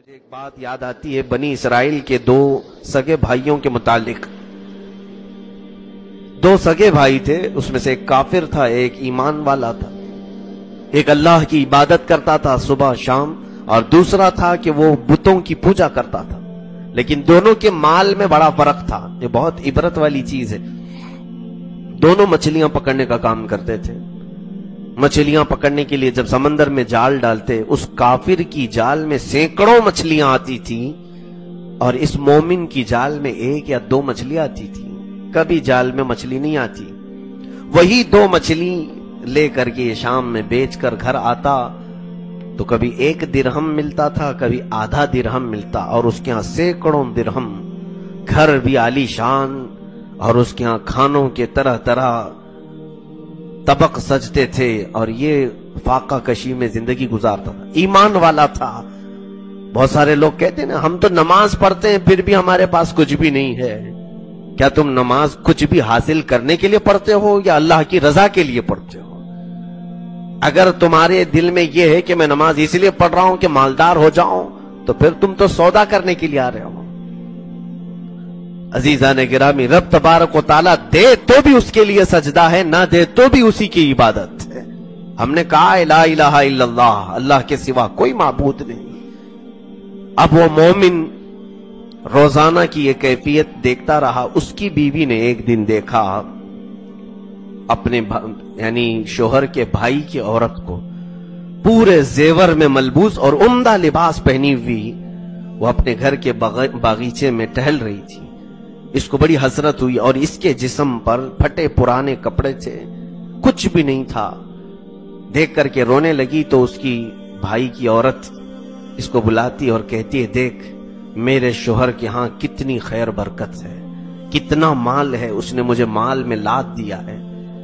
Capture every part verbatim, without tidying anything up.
مجھے ایک بات یاد آتی ہے بنی اسرائیل کے دو سگے بھائیوں کے متعلق. دو سگے بھائی تھے، اس میں سے ایک کافر تھا، ایک ایمان والا تھا. ایک اللہ کی عبادت کرتا تھا صبح شام، اور دوسرا تھا کہ وہ بتوں کی پوجا کرتا تھا. لیکن دونوں کے مال میں بڑا فرق تھا. یہ بہت عبرت والی چیز ہے. دونوں مچھلیاں پکڑنے کا کام کرتے تھے. مچھلیاں پکڑنے کے لیے جب سمندر میں جال ڈالتے، اس کافر کی جال میں سینکڑوں مچھلیاں آتی تھیں، اور اس مومن کی جال میں ایک یا دو مچھلیاں آتی تھیں. کبھی جال میں مچھلی نہیں آتی. وہی دو مچھلی لے کر کے شام میں بیچ کر گھر آتا تو کبھی ایک درہم ملتا تھا، کبھی آدھا درہم ملتا، اور اس کے ہاں سینکڑوں درہم. گھر بھی عالی شان، اور اس کے ہاں کھانوں کے طرح طرح طبق سجتے تھے، اور یہ فاقہ کشی میں زندگی گزارتا تھا. ایمان والا تھا. بہت سارے لوگ کہتے ہیں نا، ہم تو نماز پڑھتے ہیں پھر بھی ہمارے پاس کچھ بھی نہیں ہے. کیا تم نماز کچھ بھی حاصل کرنے کے لیے پڑھتے ہو یا اللہ کی رضا کے لیے پڑھتے ہو؟ اگر تمہارے دل میں یہ ہے کہ میں نماز اس لیے پڑھ رہا ہوں کہ مالدار ہو جاؤں، تو پھر تم تو سودا کرنے کے لیے آ رہے ہو. عزیزان گرامی، رب تبارک و تعالیٰ دے تو بھی اس کے لیے سجدہ ہے، نہ دے تو بھی اسی کی عبادت ہے. ہم نے کہا لا الہ الا اللہ، اللہ کے سوا کوئی معبود نہیں. اب وہ مومن روزانہ کی یہ کیفیت دیکھتا رہا. اس کی بیوی نے ایک دن دیکھا اپنے یعنی شوہر کے بھائی کی عورت کو پورے زیور میں ملبوس اور عمدہ لباس پہنی ہوئی، وہ اپنے گھر کے باغیچے میں ٹہل رہی تھی. اس کو بڑی حسرت ہوئی، اور اس کے جسم پر پھٹے پرانے کپڑے تھے، کچھ بھی نہیں تھا. دیکھ کر کے رونے لگی تو اس کی بھائی کی عورت اس کو بلاتی اور کہتی ہے، دیکھ میرے شوہر کے ہاں کتنی خیر برکت ہے، کتنا مال ہے، اس نے مجھے مال میں لاد دیا ہے.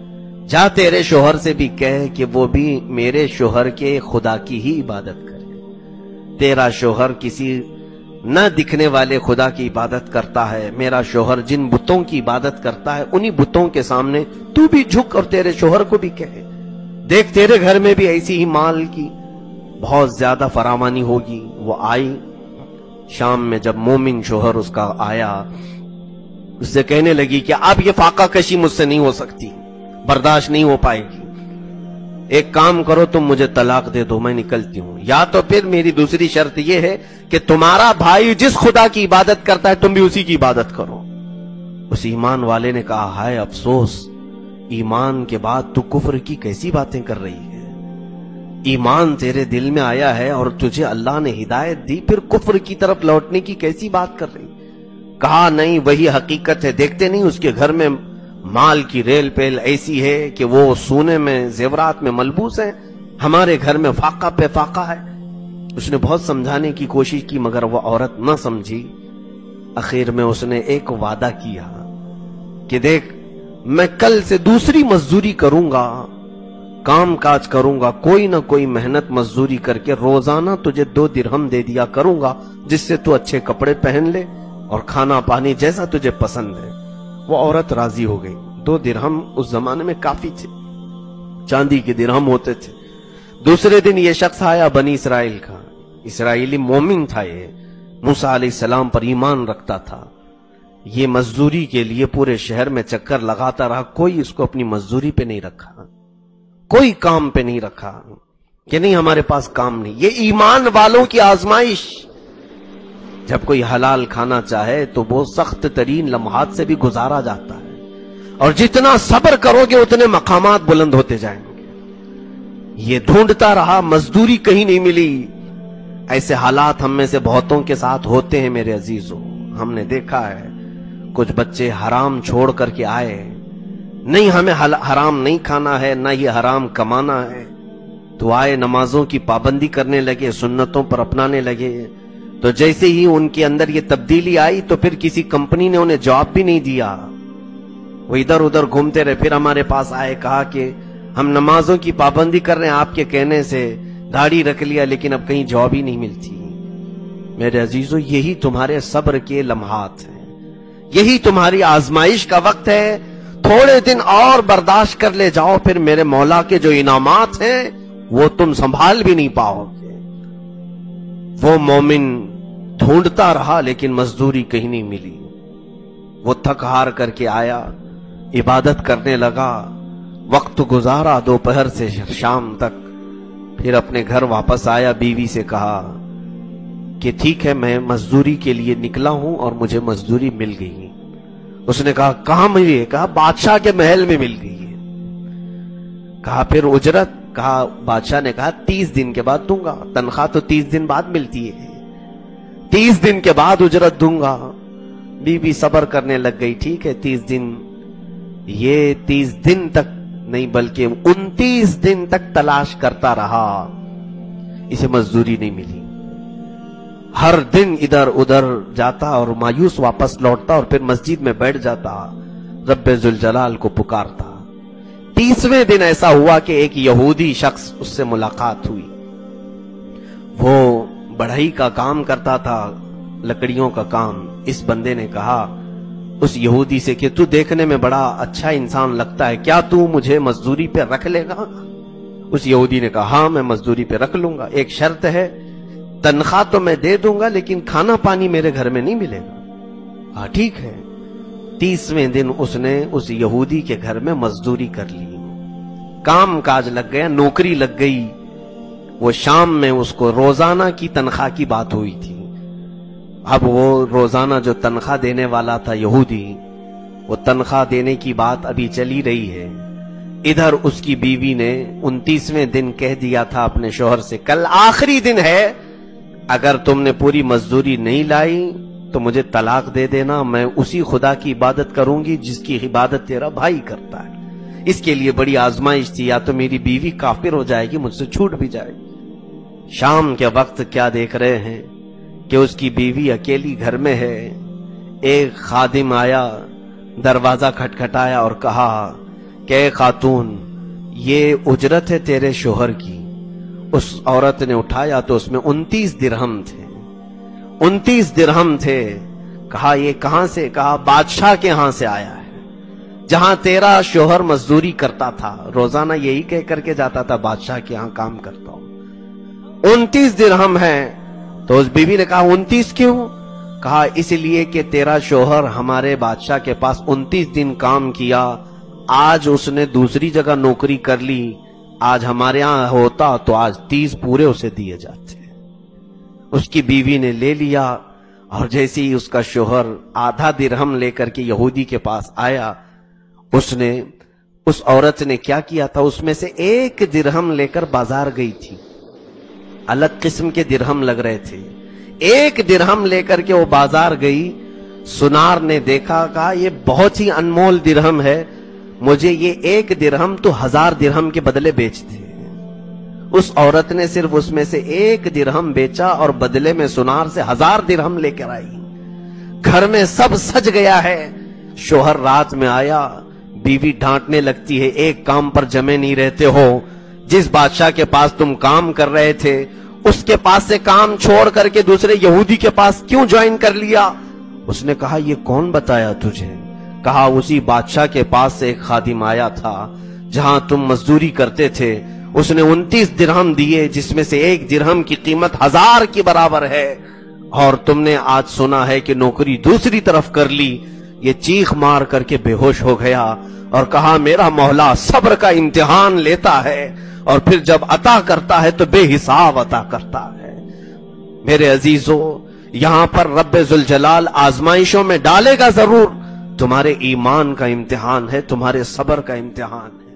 جا تیرے شوہر سے بھی کہہ کہ وہ بھی میرے شوہر کے خدا کی ہی عبادت کرے. تیرا شوہر کسی نہ دکھنے والے خدا کی عبادت کرتا ہے، میرا شوہر جن بتوں کی عبادت کرتا ہے انہی بتوں کے سامنے تو بھی جھک اور تیرے شوہر کو بھی کہے. دیکھ تیرے گھر میں بھی ایسی ہی مال کی بہت زیادہ فراوانی ہوگی. وہ آئی شام میں، جب مومن شوہر اس کا آیا، اس سے کہنے لگی کہ اب یہ فاقہ کشی مجھ سے نہیں ہو سکتی، برداشت نہیں ہو پائے گی. ایک کام کرو، تم مجھے طلاق دے دو، میں نکلتی ہوں. یا تو پھر میری دوسری شرط یہ ہے کہ تمہارا بھائی جس خدا کی عبادت کرتا ہے تم بھی اسی کی عبادت کرو. اس ایمان والے نے کہا، ہائے افسوس، ایمان کے بعد تو کفر کی کیسی باتیں کر رہی ہے. ایمان تیرے دل میں آیا ہے اور تجھے اللہ نے ہدایت دی، پھر کفر کی طرف لوٹنے کی کیسی بات کر رہی. کہا نہیں، وہی حقیقت ہے. دیکھتے نہیں اس کے گھر میں مال کی ریل پیل ایسی ہے کہ وہ سونے میں زیورات میں ملبوس ہے، ہمارے گھر میں فاقہ پہ فاقہ ہے. اس نے بہت سمجھانے کی کوشش کی مگر وہ عورت نہ سمجھی. آخر میں اس نے ایک وعدہ کیا کہ دیکھ میں کل سے دوسری مزدوری کروں گا، کام کاج کروں گا، کوئی نہ کوئی محنت مزدوری کر کے روزانہ تجھے دو درہم دے دیا کروں گا، جس سے تو اچھے کپڑے پہن لے اور کھانا پانی جیسا تجھے پسند ہے. وہ عورت راضی ہو گئی. دو درہم اس زمانے میں کافی تھے، چاندی کے درہم ہوتے تھے. دوسرے دن یہ شخص آیا بنی اسرائیل کا، اسرائیلی مومن تھا. یہ موسیٰ علیہ السلام پر ایمان رکھتا تھا. یہ مزدوری کے لیے پورے شہر میں چکر لگاتا رہا، کوئی اس کو اپنی مزدوری پہ نہیں رکھا، کوئی کام پہ نہیں رکھا کہ نہیں ہمارے پاس کام نہیں. یہ ایمان والوں کی آزمائش. جب کوئی حلال کھانا چاہے تو وہ سخت ترین لمحات سے بھی گزارا جاتا ہے، اور جتنا صبر کرو گے اتنے مقامات بلند ہوتے جائیں گے. یہ ڈھونڈتا رہا، مزدوری کہیں نہیں ملی. ایسے حالات ہم میں سے بہتوں کے ساتھ ہوتے ہیں میرے عزیزوں. ہم نے دیکھا ہے کچھ بچے حرام چھوڑ کر کے آئے، نہیں ہمیں حرام نہیں کھانا ہے، نہ یہ حرام کمانا ہے، تو آئے نمازوں کی پابندی کرنے لگے، سنتوں پر اپنانے لگے. تو جیسے ہی ان کے اندر یہ تبدیلی آئی تو پھر کسی کمپنی نے انہیں جاب بھی نہیں دیا. وہ ادھر ادھر گھومتے رہے. پھر ہمارے پاس آئے، کہا کہ ہم نمازوں کی پابندی کر رہے ہیں آپ کے کہنے سے، داڑھی رکھ لیا لیکن اب کہیں جاب ہی نہیں ملتی. میرے عزیزو، یہی تمہارے صبر کے لمحات ہیں، یہی تمہاری آزمائش کا وقت ہے. تھوڑے دن اور برداشت کر لے جاؤ، پھر میرے مولا کے جو انعامات ہیں وہ تم سنبھال بھی نہیں پاؤ گے. وہ مومن ڈھونڈتا رہا لیکن مزدوری کہیں نہیں ملی. وہ تھک ہار کر کے آیا, عبادت کرنے لگا, وقت گزارا دوپہر سے شام تک. پھر اپنے گھر واپس آیا, بیوی سے کہا کہ ٹھیک ہے میں مزدوری کے لیے نکلا ہوں اور مجھے مزدوری مل گئی. اس نے کہا کہاں ملی ہے؟ کہا بادشاہ کے محل میں مل گئی ہے. کہا پھر اجرت؟ کہا بادشاہ نے کہا تیس دن کے بعد دوں گا, تنخواہ تو تیس دن بعد ملتی ہے, تیس دن کے بعد اجرت دوں گا. بی بی صبر کرنے لگ گئی, ٹھیک ہے تیس دن. یہ تیس دن تک نہیں بلکہ انتیس دن تک تلاش کرتا رہا, اسے مزدوری نہیں ملی. ہر دن ادھر ادھر جاتا اور مایوس واپس لوٹتا اور پھر مسجد میں بیٹھ جاتا, رب ذوالجلال کو پکارتا. تیسویں دن ایسا ہوا کہ ایک یہودی شخص اس سے ملاقات ہوئی. وہ بڑھئی کا کام کرتا تھا, لکڑیوں کا کام. اس بندے نے کہا اس یہودی سے کہ تو دیکھنے میں بڑا اچھا انسان لگتا ہے, کیا تو مجھے مزدوری پہ رکھ لے گا؟ اس یہودی نے کہا ہاں میں مزدوری پہ رکھ لوں گا, ایک شرط ہے, تنخواہ تو میں دے دوں گا لیکن کھانا پانی میرے گھر میں نہیں ملے گا. ہاں ٹھیک ہے. تیسویں دن اس نے اس یہودی کے گھر میں مزدوری کر لی, کام کاج لگ گیا, نوکری لگ گئی. وہ شام میں اس کو روزانہ کی تنخواہ کی بات ہوئی تھی. اب وہ روزانہ جو تنخواہ دینے والا تھا یہودی, وہ تنخواہ دینے کی بات ابھی چلی رہی ہے. ادھر اس کی بیوی نے انتیسویں دن کہہ دیا تھا اپنے شوہر سے کل آخری دن ہے, اگر تم نے پوری مزدوری نہیں لائی تو مجھے طلاق دے دینا, میں اسی خدا کی عبادت کروں گی جس کی عبادت تیرا بھائی کرتا ہے. اس کے لیے بڑی آزمائش تھی, یا تو میری بیوی کافر ہو جائے گی, مجھ سے چھوٹ بھی جائے گی. شام کے وقت کیا دیکھ رہے ہیں کہ اس کی بیوی اکیلی گھر میں ہے. ایک خادم آیا, دروازہ کھٹکھٹایا اور کہا کہ اے خاتون یہ اجرت ہے تیرے شوہر کی. اس عورت نے اٹھایا تو اس میں انتیس درہم تھے, انتیس درہم تھے. کہا یہ کہاں سے؟ کہا بادشاہ کے ہاں سے آیا ہے, جہاں تیرا شوہر مزدوری کرتا تھا, روزانہ یہی کہہ کر کے جاتا تھا بادشاہ کے ہاں کام کرتا ہوں. انتیس درہم ہے. تو اس بیوی نے کہا انتیس کیوں؟ کہا اس لیے کہ تیرا شوہر ہمارے بادشاہ کے پاس انتیس دن کام کیا, آج اس نے دوسری جگہ نوکری کر لی, آج ہمارے ہاں ہوتا تو آج تیس پورے اسے دیے جاتے. اس کی بیوی نے لے لیا, اور جیسے ہی اس کا شوہر آدھا درہم لے کر کے یہودی کے پاس آیا, اس نے اس عورت نے کیا کیا تھا, اس میں سے ایک درہم لے کر بازار گئی تھی. الگ قسم کے درہم لگ رہے تھے. ایک درہم لے کر کے وہ بازار گئی. سنار نے دیکھا, کہا یہ بہت ہی انمول درہم ہے, مجھے یہ ایک درہم تو ہزار درہم کے بدلے بیچتے. اس عورت نے صرف اس میں سے ایک درہم بیچا اور بدلے میں سنار سے ہزار درہم لے کر آئی. گھر میں سب سج گیا ہے. شوہر رات میں آیا, بیوی ڈانٹنے لگتی ہے, ایک کام پر جمے نہیں رہتے ہو, جس بادشاہ کے پاس تم کام کر رہے تھے اس کے پاس سے کام چھوڑ کر کے دوسرے یہودی کے پاس کیوں جوائن کر لیا؟ اس نے کہا یہ کون بتایا تجھے؟ کہا اسی بادشاہ کے پاس سے ایک خادم آیا تھا جہاں تم مزدوری کرتے تھے, اس نے انتیس درہم دیے جس میں سے ایک درہم کی قیمت ہزار کی برابر ہے, اور تم نے آج سنا ہے کہ نوکری دوسری طرف کر لی. یہ چیخ مار کر کے بے ہوش ہو گیا اور کہا میرا مولا صبر کا امتحان لیتا ہے اور پھر جب عطا کرتا ہے تو بے حساب عطا کرتا ہے. میرے عزیزو, یہاں پر رب ذوالجلال آزمائشوں میں ڈالے گا ضرور, تمہارے ایمان کا امتحان ہے, تمہارے صبر کا امتحان ہے.